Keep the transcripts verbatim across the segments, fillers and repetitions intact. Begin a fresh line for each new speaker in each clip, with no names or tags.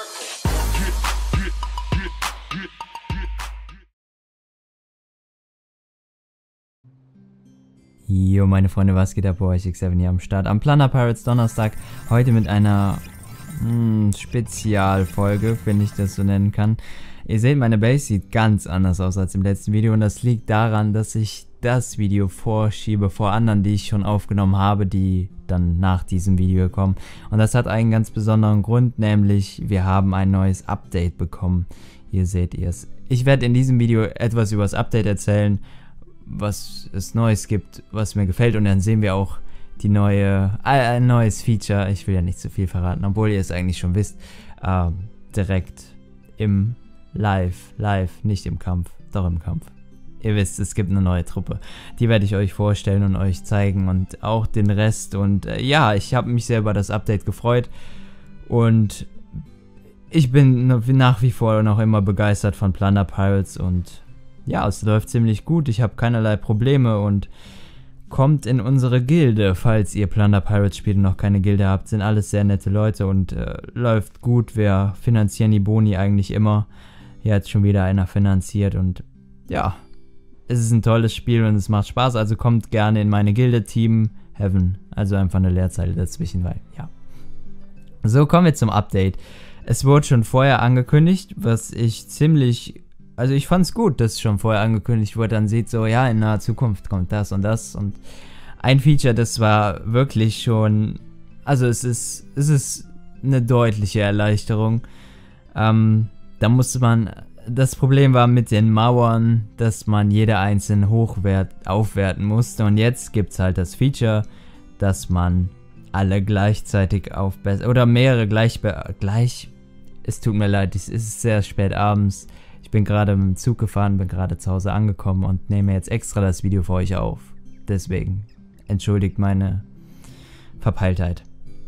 Jo meine Freunde, was geht ab bei euch? X sieben hier am Start am Plunder Pirates Donnerstag. Heute mit einer mh, Spezialfolge, wenn ich das so nennen kann. Ihr seht, meine Base sieht ganz anders aus als im letzten Video und das liegt daran, dass ich das Video vorschiebe vor anderen, die ich schon aufgenommen habe, die dann nach diesem Video kommen. Und das hat einen ganz besonderen Grund, nämlich wir haben ein neues Update bekommen. Hier seht ihr es. Ich werde in diesem Video etwas über das Update erzählen, was es Neues gibt, was mir gefällt, und dann sehen wir auch die neue, äh, ein neues Feature, ich will ja nicht zu viel verraten, obwohl ihr es eigentlich schon wisst, äh, direkt im Live, live, nicht im Kampf, doch im Kampf. Ihr wisst, es gibt eine neue Truppe, die werde ich euch vorstellen und euch zeigen und auch den Rest, und äh, ja, ich habe mich sehr über das Update gefreut und ich bin nach wie vor noch immer begeistert von Plunder Pirates und ja, es läuft ziemlich gut, ich habe keinerlei Probleme und kommt in unsere Gilde, falls ihr Plunder Pirates spielt und noch keine Gilde habt, sind alles sehr nette Leute und äh, läuft gut, wir finanzieren die Boni eigentlich immer. Hier hat schon wieder einer finanziert und ja, es ist ein tolles Spiel und es macht Spaß, also kommt gerne in meine Gilde, Team Heaven, also einfach eine Leerzeile dazwischen, weil ja. So, kommen wir zum Update. Es wurde schon vorher angekündigt, was ich ziemlich... Also ich fand es gut, dass schon vorher angekündigt wurde, dann sieht so, ja, in naher Zukunft kommt das und das, und ein Feature, das war wirklich schon, also es ist, es ist eine deutliche Erleichterung. Ähm, da musste man, das Problem war mit den Mauern, dass man jede einzelne hochwert, aufwerten musste, und jetzt gibt es halt das Feature, dass man alle gleichzeitig aufbessert, oder mehrere gleich, gleich, es tut mir leid, es ist sehr spät abends. Ich bin gerade mit dem Zug gefahren, bin gerade zu Hause angekommen und nehme jetzt extra das Video für euch auf. Deswegen entschuldigt meine Verpeiltheit.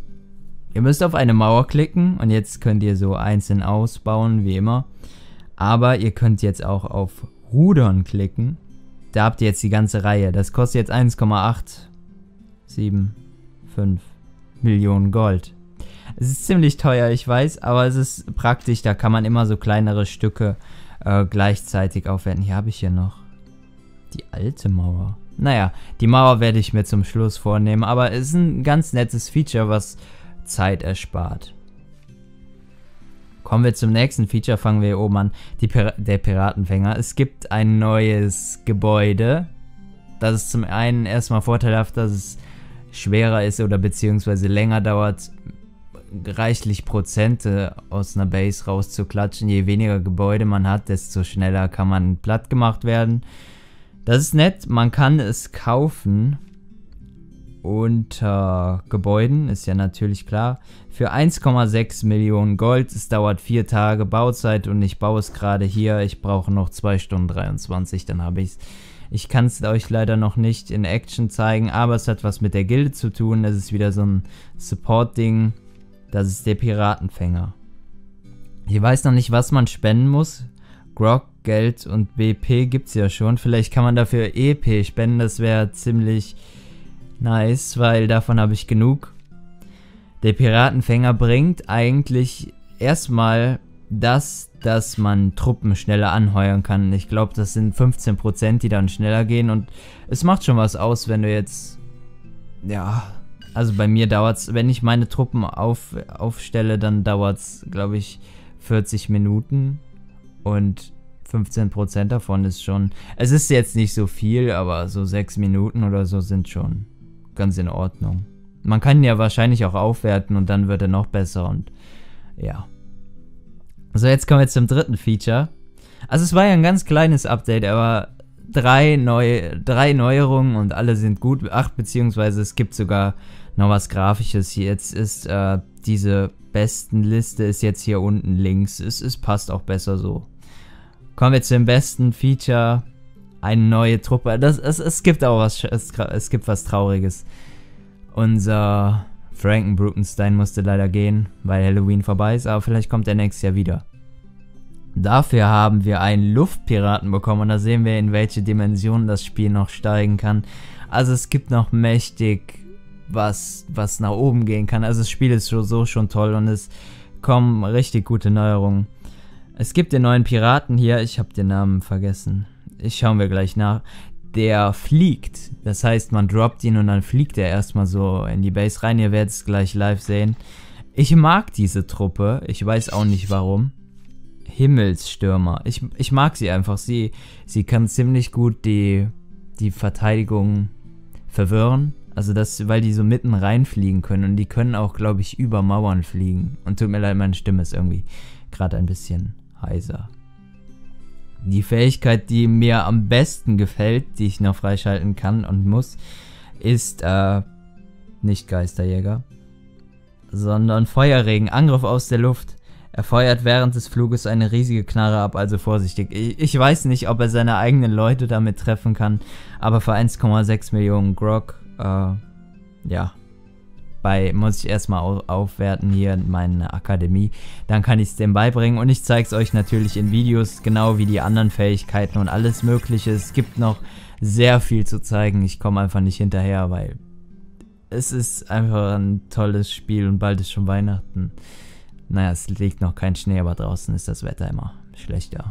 Ihr müsst auf eine Mauer klicken und jetzt könnt ihr so einzeln ausbauen, wie immer. Aber ihr könnt jetzt auch auf Rudern klicken. Da habt ihr jetzt die ganze Reihe. Das kostet jetzt eins Komma acht sieben fünf Millionen Gold. Es ist ziemlich teuer, ich weiß, aber es ist praktisch. Da kann man immer so kleinere Stücke äh, gleichzeitig aufwerten. Hier habe ich ja noch die alte Mauer. Naja, die Mauer werde ich mir zum Schluss vornehmen, aber es ist ein ganz nettes Feature, was Zeit erspart. Kommen wir zum nächsten Feature, fangen wir hier oben an. Die Pir der Piratenfänger. Es gibt ein neues Gebäude. Das ist zum einen erstmal vorteilhaft, dass es schwerer ist oder beziehungsweise länger dauert, reichlich Prozente aus einer Base rauszuklatschen. Je weniger Gebäude man hat, desto schneller kann man platt gemacht werden. Das ist nett, man kann es kaufen unter Gebäuden, ist ja natürlich klar, für eins Komma sechs Millionen Gold. Es dauert vier Tage Bauzeit und ich baue es gerade hier. Ich brauche noch zwei Stunden dreiundzwanzig, dann habe ich es. Ich kann es euch leider noch nicht in Action zeigen, aber es hat was mit der Gilde zu tun. Es ist wieder so ein Support-Ding. Das ist der Piratenfänger. Ich weiß noch nicht, was man spenden muss. Grog, Geld und B P gibt es ja schon. Vielleicht kann man dafür E P spenden. Das wäre ziemlich nice, weil davon habe ich genug. Der Piratenfänger bringt eigentlich erstmal das, dass man Truppen schneller anheuern kann. Ich glaube, das sind fünfzehn Prozent, die dann schneller gehen. Und es macht schon was aus, wenn du jetzt... Ja... Also bei mir dauert es, wenn ich meine Truppen auf, aufstelle, dann dauert es, glaube ich, vierzig Minuten. Und fünfzehn Prozent davon ist schon... Es ist jetzt nicht so viel, aber so sechs Minuten oder so sind schon ganz in Ordnung. Man kann ihn ja wahrscheinlich auch aufwerten und dann wird er noch besser und ja. So, jetzt kommen wir zum dritten Feature. Also es war ja ein ganz kleines Update, aber drei, neue, drei Neuerungen und alle sind gut. Ach, beziehungsweise es gibt sogar noch was Grafisches. Jetzt ist äh, diese besten Liste ist jetzt hier unten links. Es, es passt auch besser so. Kommen wir zum besten Feature. Eine neue Truppe. Das, es, es gibt auch was, es, es gibt was Trauriges. Unser Frankenbrutenstein musste leider gehen, weil Halloween vorbei ist, aber vielleicht kommt er nächstes Jahr wieder. Dafür haben wir einen Luftpiraten bekommen und da sehen wir, in welche Dimensionen das Spiel noch steigen kann. Also es gibt noch mächtig was, was nach oben gehen kann. Also das Spiel ist so, so schon toll und es kommen richtig gute Neuerungen. Es gibt den neuen Piraten hier, ich habe den Namen vergessen. Ich schauen wir gleich nach. Der fliegt, das heißt, man droppt ihn und dann fliegt er erstmal so in die Base rein. Ihr werdet es gleich live sehen. Ich mag diese Truppe, ich weiß auch nicht warum. Himmelsstürmer, ich, ich mag sie einfach. Sie, sie kann ziemlich gut die, die Verteidigung verwirren. Also das, weil die so mitten reinfliegen können und die können auch, glaube ich, über Mauern fliegen. Und tut mir leid, meine Stimme ist irgendwie gerade ein bisschen heiser. Die Fähigkeit, die mir am besten gefällt, die ich noch freischalten kann und muss, ist äh, nicht Geisterjäger, sondern Feuerregen, Angriff aus der Luft. Er feuert während des Fluges eine riesige Knarre ab, also vorsichtig. Ich, ich weiß nicht, ob er seine eigenen Leute damit treffen kann, aber für eins Komma sechs Millionen Grog, äh, ja, bei, muss ich erstmal au aufwerten hier in meine Akademie, dann kann ich es dem beibringen und ich zeige es euch natürlich in Videos, genau wie die anderen Fähigkeiten und alles mögliche. Es gibt noch sehr viel zu zeigen, ich komme einfach nicht hinterher, weil es ist einfach ein tolles Spiel und bald ist schon Weihnachten. Naja, es liegt noch kein Schnee, aber draußen ist das Wetter immer schlechter.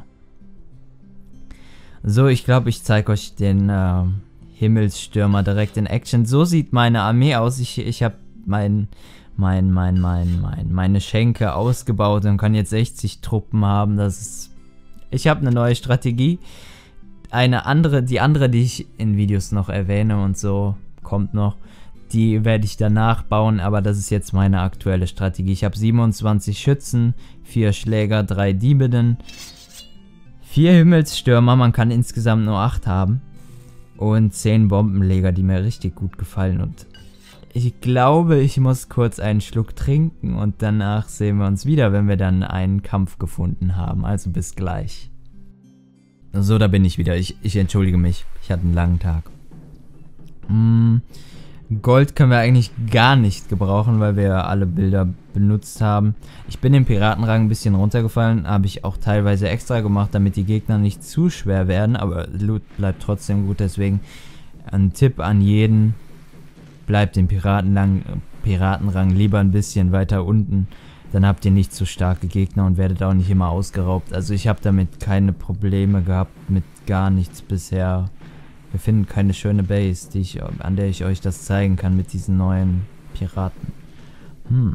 So, ich glaube, ich zeige euch den äh, Himmelsstürmer direkt in Action. So sieht meine Armee aus. Ich, ich habe mein, mein, mein, mein, mein, meine Schenke ausgebaut und kann jetzt sechzig Truppen haben. Das ist, ich habe eine neue Strategie. Eine andere, die andere, die ich in Videos noch erwähne und so, kommt noch. Die werde ich danach bauen, aber das ist jetzt meine aktuelle Strategie. Ich habe siebenundzwanzig Schützen, vier Schläger, drei Diebenden, vier Himmelsstürmer, man kann insgesamt nur acht haben. Und zehn Bombenleger, die mir richtig gut gefallen. Und ich glaube, ich muss kurz einen Schluck trinken und danach sehen wir uns wieder, wenn wir dann einen Kampf gefunden haben. Also bis gleich. So, da bin ich wieder. Ich, ich entschuldige mich. Ich hatte einen langen Tag. Hm... Gold können wir eigentlich gar nicht gebrauchen, weil wir alle Bilder benutzt haben. Ich bin im Piratenrang ein bisschen runtergefallen, habe ich auch teilweise extra gemacht, damit die Gegner nicht zu schwer werden, aber Loot bleibt trotzdem gut, deswegen ein Tipp an jeden, bleibt im Piratenrang, Piratenrang lieber ein bisschen weiter unten, dann habt ihr nicht so starke Gegner und werdet auch nicht immer ausgeraubt. Also ich habe damit keine Probleme gehabt, mit gar nichts bisher. Wir finden keine schöne Base, die ich, an der ich euch das zeigen kann mit diesen neuen Piraten. Hm.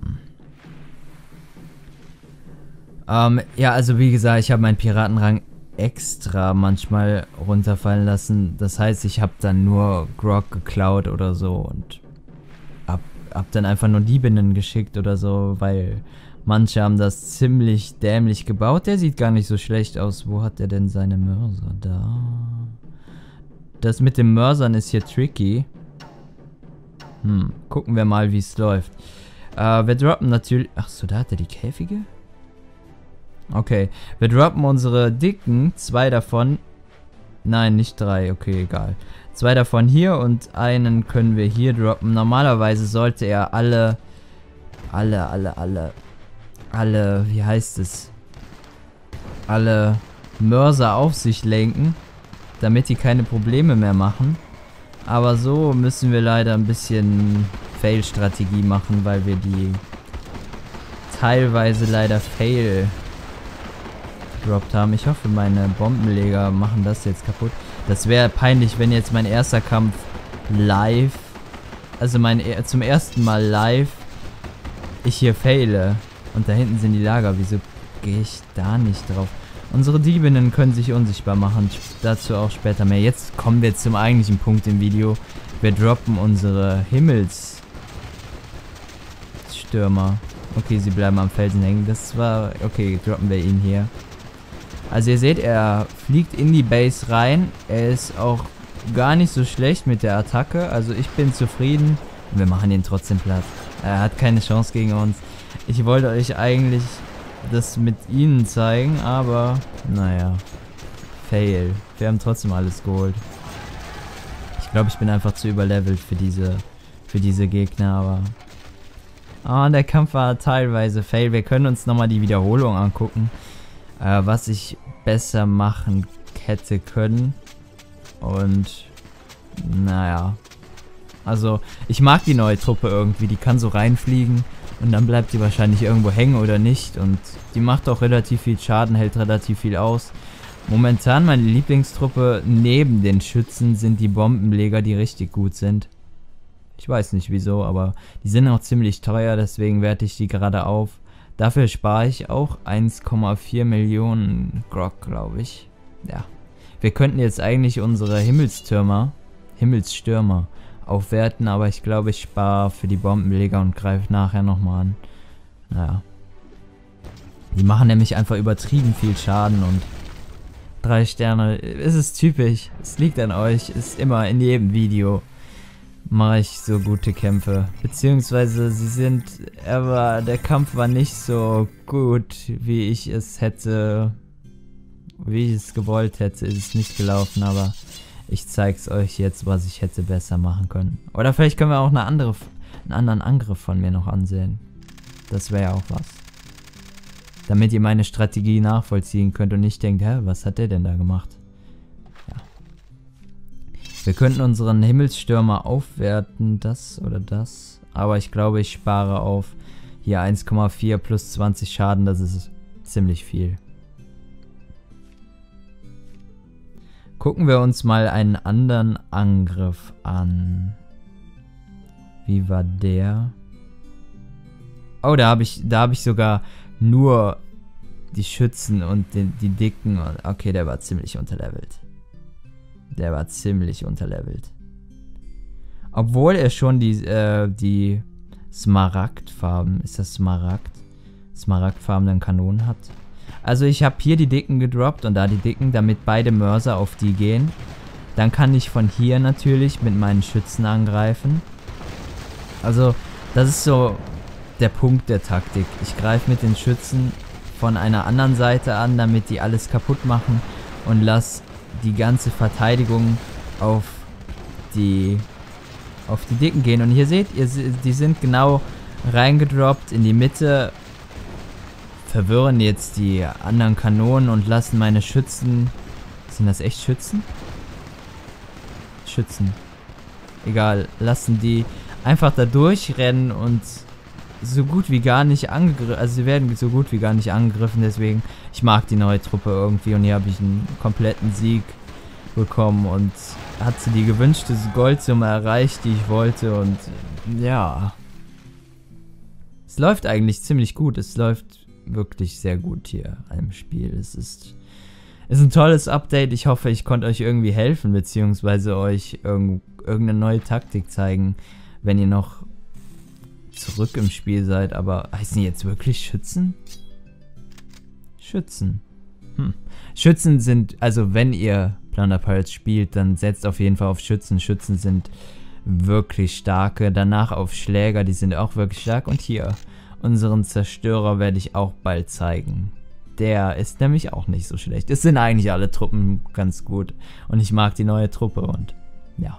Ähm, ja, also wie gesagt, ich habe meinen Piratenrang extra manchmal runterfallen lassen. Das heißt, ich habe dann nur Grog geklaut oder so und hab, hab dann einfach nur Diebinnen geschickt oder so, weil manche haben das ziemlich dämlich gebaut. Der sieht gar nicht so schlecht aus. Wo hat der denn seine Mörser? Da... Das mit den Mörsern ist hier tricky. Hm, gucken wir mal, wie es läuft. Äh, wir droppen natürlich... Achso, da hat er die Käfige? Okay, wir droppen unsere dicken, zwei davon... Nein, nicht drei, okay, egal. Zwei davon hier und einen können wir hier droppen. Normalerweise sollte er alle... Alle, alle, alle... Alle, wie heißt es? Alle Mörser auf sich lenken, damit die keine Probleme mehr machen. Aber so müssen wir leider ein bisschen Fail-Strategie machen, weil wir die teilweise leider Fail gedroppt haben. Ich hoffe, meine Bombenleger machen das jetzt kaputt. Das wäre peinlich, wenn jetzt mein erster Kampf live, also mein zum ersten Mal live, ich hier faile. Und da hinten sind die Lager. Wieso gehe ich da nicht drauf? Unsere Diebinnen können sich unsichtbar machen, dazu auch später mehr. Jetzt kommen wir zum eigentlichen Punkt im Video. Wir droppen unsere Himmelsstürmer. Okay, sie bleiben am Felsen hängen. Das war... Okay, droppen wir ihn hier. Also ihr seht, er fliegt in die Base rein. Er ist auch gar nicht so schlecht mit der Attacke. Also ich bin zufrieden. Und wir machen ihn trotzdem platt. Er hat keine Chance gegen uns. Ich wollte euch eigentlich... das mit ihnen zeigen, aber naja, fail. Wir haben trotzdem alles geholt. Ich glaube, ich bin einfach zu überlevelt für diese für diese Gegner, aber ah, der Kampf war teilweise fail. Wir können uns nochmal die Wiederholung angucken, äh, was ich besser machen hätte können. Und naja, also ich mag die neue Truppe irgendwie, die kann so reinfliegen Und dann bleibt sie wahrscheinlich irgendwo hängen oder nicht. Und die macht auch relativ viel Schaden, hält relativ viel aus. Momentan meine Lieblingstruppe neben den Schützen sind die Bombenleger, die richtig gut sind. Ich weiß nicht wieso, aber die sind auch ziemlich teuer, deswegen werte ich die gerade auf. Dafür spare ich auch eins Komma vier Millionen Grog, glaube ich. Ja. Wir könnten jetzt eigentlich unsere Himmelstürmer, Himmelsstürmer aufwerten, aber ich glaube, ich spare für die Bombenleger und greife nachher nochmal an. Naja. Die machen nämlich einfach übertrieben viel Schaden und drei Sterne, es ist typisch, es liegt an euch, ist immer in jedem Video mache ich so gute Kämpfe, beziehungsweise sie sind, aber der Kampf war nicht so gut, wie ich es hätte, wie ich es gewollt hätte, ist es nicht gelaufen, aber ich zeig's euch jetzt, was ich hätte besser machen können. Oder vielleicht können wir auch eine andere, einen anderen Angriff von mir noch ansehen. Das wäre ja auch was. Damit ihr meine Strategie nachvollziehen könnt und nicht denkt, hä, was hat der denn da gemacht? Ja. Wir könnten unseren Himmelsstürmer aufwerten, das oder das. Aber ich glaube, ich spare auf hier eins Komma vier plus zwanzig Schaden, das ist ziemlich viel. Gucken wir uns mal einen anderen Angriff an. Wie war der? Oh, da habe ich, da habe ich sogar nur die Schützen und den, die Dicken. Okay, der war ziemlich unterlevelt. Der war ziemlich unterlevelt. Obwohl er schon die, äh, die Smaragdfarben, ist das Smaragd? Smaragdfarbenen Kanonen hat. Also ich habe hier die Dicken gedroppt und da die Dicken, damit beide Mörser auf die gehen. Dann kann ich von hier natürlich mit meinen Schützen angreifen. Also das ist so der Punkt der Taktik. Ich greife mit den Schützen von einer anderen Seite an, damit die alles kaputt machen und lasse die ganze Verteidigung auf die auf die Dicken gehen. Und hier seht ihr, die sind genau reingedroppt in die Mitte, verwirren jetzt die anderen Kanonen und lassen meine Schützen... Sind das echt Schützen? Schützen. Egal, lassen die einfach da durchrennen und so gut wie gar nicht angegriffen. Also sie werden so gut wie gar nicht angegriffen, deswegen, ich mag die neue Truppe irgendwie und hier habe ich einen kompletten Sieg bekommen und hat sie die gewünschte Goldsumme erreicht, die ich wollte und ja. Es läuft eigentlich ziemlich gut, es läuft wirklich sehr gut hier im Spiel. Es ist, ist ein tolles Update, ich hoffe, ich konnte euch irgendwie helfen, beziehungsweise euch irg irgendeine neue Taktik zeigen, wenn ihr noch zurück im Spiel seid, aber heißen die jetzt wirklich Schützen? Schützen. Hm. Schützen sind, also wenn ihr Plunder Pirates spielt, dann setzt auf jeden Fall auf Schützen. Schützen sind wirklich starke. Danach auf Schläger, die sind auch wirklich stark. Und hier, unseren Zerstörer werde ich auch bald zeigen. Der ist nämlich auch nicht so schlecht. Es sind eigentlich alle Truppen ganz gut. Und ich mag die neue Truppe und ja.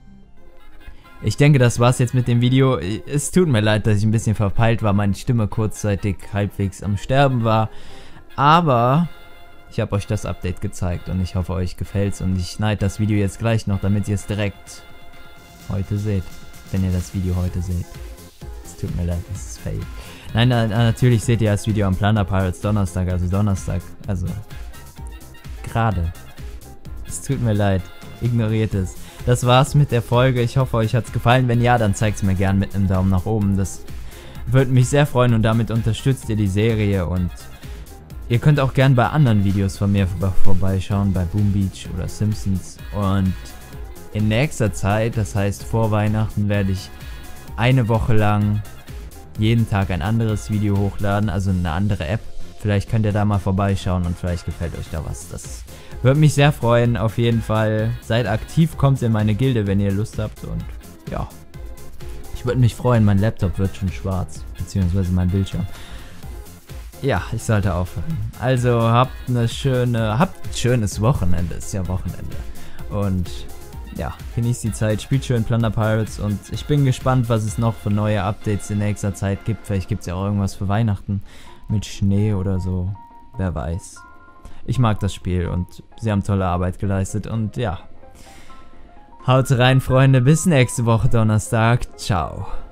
Ich denke, das war's jetzt mit dem Video. Es tut mir leid, dass ich ein bisschen verpeilt war, meine Stimme kurzzeitig halbwegs am Sterben war. Aber ich habe euch das Update gezeigt und ich hoffe, euch gefällt's. Und ich schneide das Video jetzt gleich noch, damit ihr es direkt heute seht. Wenn ihr das Video heute seht. Es tut mir leid, das ist fake. Nein, na, natürlich seht ihr das Video am Plunder Pirates Donnerstag, also Donnerstag. Also gerade. Es tut mir leid. Ignoriert es. Das war's mit der Folge. Ich hoffe, euch hat's gefallen. Wenn ja, dann zeigt es mir gern mit einem Daumen nach oben. Das würde mich sehr freuen und damit unterstützt ihr die Serie. Und ihr könnt auch gern bei anderen Videos von mir vor vorbeischauen, bei Boom Beach oder Simpsons. Und in nächster Zeit, das heißt vor Weihnachten, werde ich eine Woche lang jeden Tag ein anderes Video hochladen, also eine andere App. Vielleicht könnt ihr da mal vorbeischauen und vielleicht gefällt euch da was. Das würde mich sehr freuen, auf jeden Fall. Seid aktiv, kommt in meine Gilde, wenn ihr Lust habt und ja. Ich würde mich freuen, mein Laptop wird schon schwarz, beziehungsweise mein Bildschirm. Ja, ich sollte aufhören. Also habt eine schöne, habt ein schönes Wochenende, ist ja Wochenende. Und ja, genießt die Zeit, spielt schön Plunder Pirates und ich bin gespannt, was es noch für neue Updates in nächster Zeit gibt. Vielleicht gibt es ja auch irgendwas für Weihnachten mit Schnee oder so, wer weiß. Ich mag das Spiel und sie haben tolle Arbeit geleistet und ja. Haut rein, Freunde, bis nächste Woche Donnerstag. Ciao.